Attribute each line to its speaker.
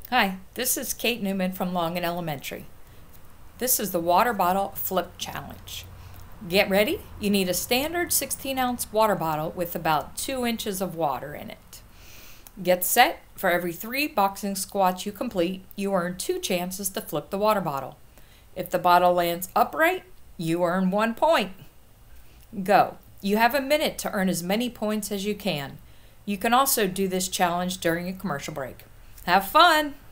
Speaker 1: Hi, this is Kate Newman from Longin Elementary. This is the water bottle flip challenge. Get ready. You need a standard 16-ounce water bottle with about 2 inches of water in it. Get set. For every 3 boxing squats you complete, you earn 2 chances to flip the water bottle. If the bottle lands upright, you earn 1 point. Go. You have a minute to earn as many points as you can. You can also do this challenge during a commercial break. Have fun!